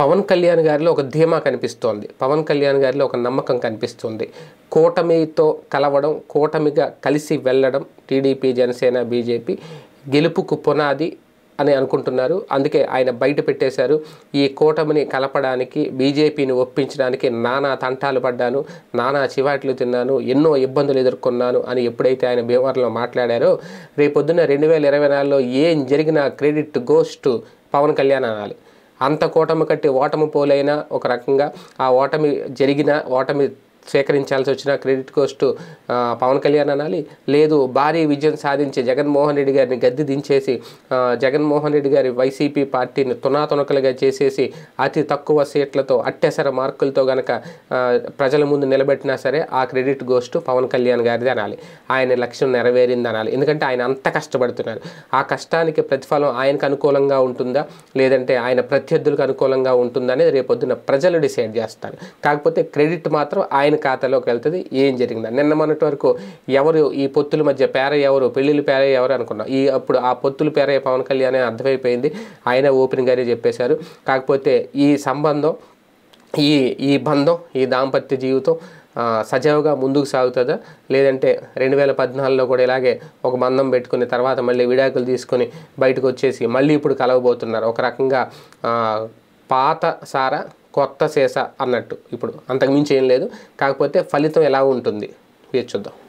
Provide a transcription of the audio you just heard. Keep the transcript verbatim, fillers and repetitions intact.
పవన్ కళ్యాణ్ గారిలో ఒక ధీమా కనిపిస్తోంది. పవన్ కళ్యాణ్ గారిలో ఒక నమ్మకం కనిపిస్తుంది. కూటమితో కలవడం, కూటమిగా కలిసి వెళ్ళడం టీడీపీ, జనసేన, బీజేపీ గెలుపుకు పునాది అని అనుకుంటున్నారు. అందుకే ఆయన బయట పెట్టేశారు. ఈ కూటమిని కలపడానికి, బీజేపీని ఒప్పించడానికి నానా తంటాలు పడ్డాను, నానా చివాట్లు తిన్నాను, ఎన్నో ఇబ్బందులు ఎదుర్కొన్నాను అని ఎప్పుడైతే ఆయన భీమవరంలో మాట్లాడారో, రేపొద్దున రెండు వేల ఇరవై నాలుగులో ఏం జరిగినా credit goes to Pavan Kalyan అనాలి. అంత కూటమి కట్టి ఓటమి పోలైనా, ఒక రకంగా ఆ ఓటమి జరిగిన ఓటమి స్వీకరించాల్సి వచ్చిన క్రెడిట్ కోస్ట్ పవన్ కళ్యాణ్ అనాలి. లేదు, భారీ విజయం సాధించి జగన్మోహన్ రెడ్డి గారిని గద్దె దించేసి జగన్మోహన్ రెడ్డి గారి వైసీపీ పార్టీని తునాతునకలుగా చేసేసి అతి తక్కువ సీట్లతో అట్టెసర మార్కులతో గనక ప్రజల ముందు నిలబెట్టినా సరే ఆ క్రెడిట్ గోస్ట్ పవన్ కళ్యాణ్ గారిది అనాలి. ఆయన లక్ష్యం నెరవేరింది అనాలి. ఎందుకంటే ఆయన అంత కష్టపడుతున్నారు. ఆ కష్టానికి ప్రతిఫలం ఆయనకు అనుకూలంగా ఉంటుందా, లేదంటే ఆయన ప్రత్యర్థులకు అనుకూలంగా ఉంటుందా అనేది రేపొద్దున ప్రజలు డిసైడ్ చేస్తారు. కాకపోతే క్రెడిట్ మాత్రం ఆయన ఖాతాలోకి వెళ్తుంది. ఏం జరిగిందా, నిన్న మొన్నటి వరకు ఎవరు ఈ పొత్తుల మధ్య పేర ఎవరు, పెళ్ళిళ్ళు పేర ఎవరు అనుకున్నాం. ఈ అప్పుడు ఆ పొత్తుల పేర పవన్ కళ్యాణ్ అర్థమైపోయింది. ఆయన ఓపెన్గానే చెప్పేశారు. కాకపోతే ఈ సంబంధం, ఈ ఈ బంధం, ఈ దాంపత్య జీవితం సజావుగా ముందుకు సాగుతుందా, లేదంటే రెండు వేల పద్నాలుగులో కూడా ఇలాగే ఒక బంధం పెట్టుకుని తర్వాత మళ్ళీ విడాకులు తీసుకొని బయటకు వచ్చేసి మళ్ళీ ఇప్పుడు కలవబోతున్నారు. ఒక రకంగా పాత సారా కొత్త సీసా అన్నట్టు. ఇప్పుడు అంతకుమించి ఏం లేదు. కాకపోతే ఫలితం ఎలా ఉంటుంది వేచి చూద్దాం.